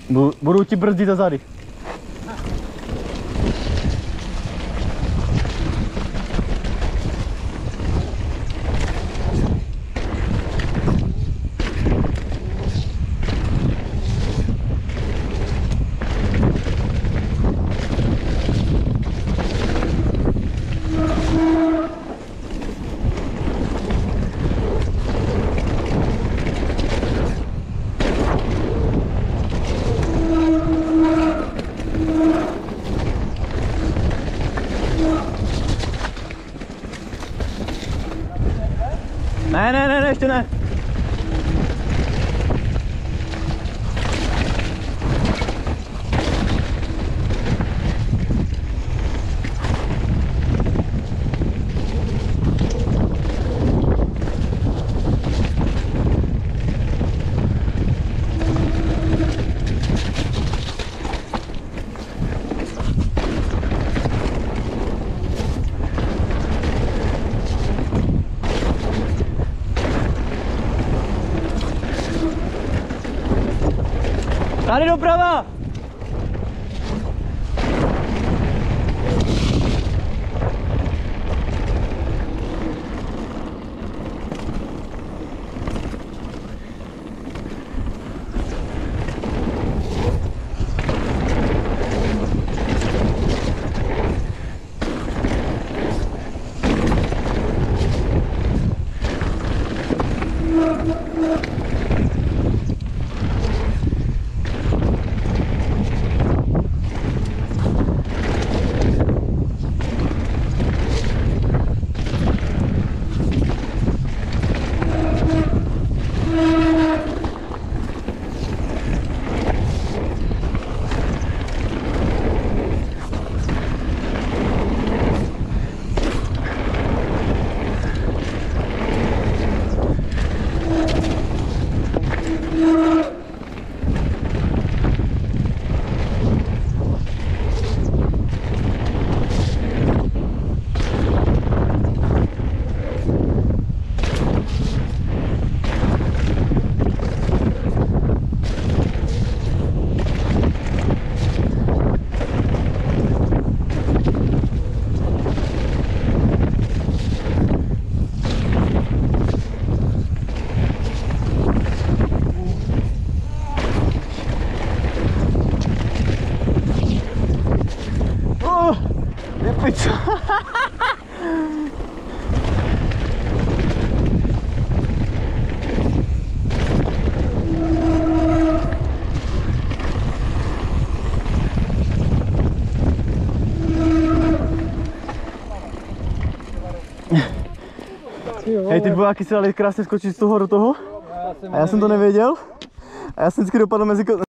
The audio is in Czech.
Budu ti brzdit za zády. Ne, ještě ne. Tady doprava! Co? Hej, ty vojáky si dali krásně skočit z toho do toho a já jsem to nevěděl a já jsem vždycky dopadl mezi